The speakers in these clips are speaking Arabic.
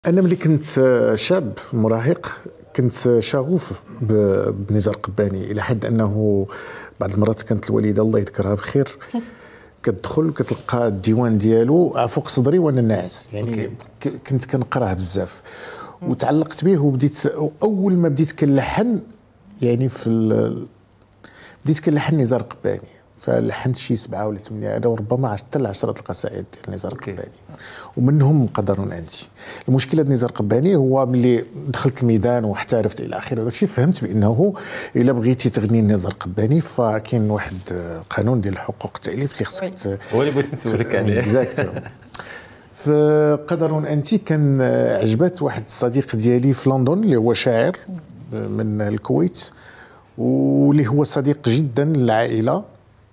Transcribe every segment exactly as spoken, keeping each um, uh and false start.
أنا ملي كنت شاب مراهق كنت شغوف بنزار قباني، إلى حد أنه بعض المرات كانت الوالدة الله يذكرها بخير كتدخل كتلقى الديوان ديالو فوق صدري وأنا ناعس، يعني أوكي. كنت كنقراه بزاف وتعلقت به، وبديت أول ما بديت كنلحن يعني في بديت كنلحن نزار قباني، فلحنت شي سبعه ولا ثمانيه هذا، وربما حتى العشره القصائد ديال نزار قباني، ومنهم قدر عندي. المشكله ديال نزار قباني هو ملي دخلت الميدان واحترفت الى اخره داكشي، فهمت بانه الا بغيتي تغني نزار قباني فكاين واحد قانون ديال حقوق التاليف اللي خصك هو اللي بغيت نسولك عليه. اكزاكتو. فقدر انت كان عجبت واحد الصديق ديالي في لندن اللي هو شاعر من الكويت، واللي هو صديق جدا للعائله،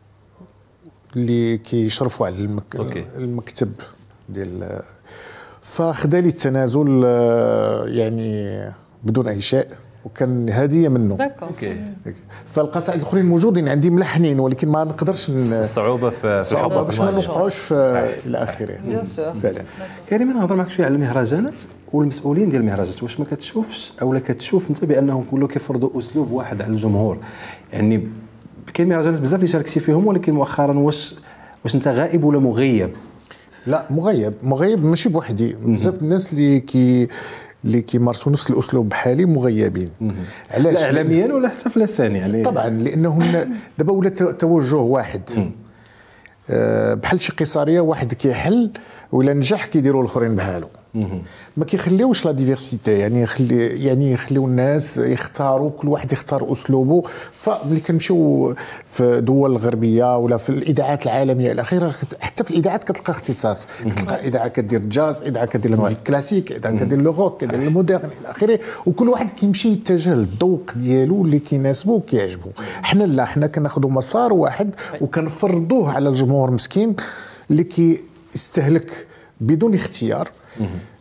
اللي كيشرفوا على المك... المكتب ديال، فخدا لي التنازل يعني بدون اي شيء، وكان هديه منه. اوكي. فالقصائد الاخرين موجودين عندي ملحنين، ولكن ما نقدرش الصعوبه في صعوبه باش ما نوقعوش في الى اخره. فعلا. كريم، نهضر معك شويه على المهرجانات والمسؤولين ديال المهرجانات. واش ما كتشوفش اولا كتشوف انت بانهم كلهم كيفرضوا اسلوب واحد على الجمهور؟ يعني كاين مهرجانات بزاف اللي شاركتي فيهم، ولكن مؤخرا واش واش انت غائب ولا مغيب؟ لا مغيب، مغيب ماشي بوحدي، بزاف الناس اللي كي اللي كيمارسوا نفس الاسلوب بحالي مغيبين. علاش؟ لا اعلاميا ولا حتى في لسان يعني؟ طبعا لانهم دابا ولا توجه واحد، أه بحال شي قيصريه واحد كيحل ولا نجح كيديروا الاخرين بحالو، ما كيخليوش لا ديفيرسيتي، يعني يخلي يعني يخليو الناس يختاروا، كل واحد يختار اسلوبه. فملي كنمشيو في دول الغربيه ولا في الاذاعات العالميه الى اخره، حتى في الاذاعات كتلقى اختصاص، كتلقى اذاعه كدير جاز، اذاعه كدير الموسيقى كلاسيك، اذاعه كدير لو روك، كدير المودرن الى اخره، وكل واحد كيمشي يتجه للذوق ديالو اللي كيناسبو وكيعجبو. حنا لا، حنا كناخذوا مسار واحد وكنفرضوه على الجمهور مسكين اللي كيستهلك بدون اختيار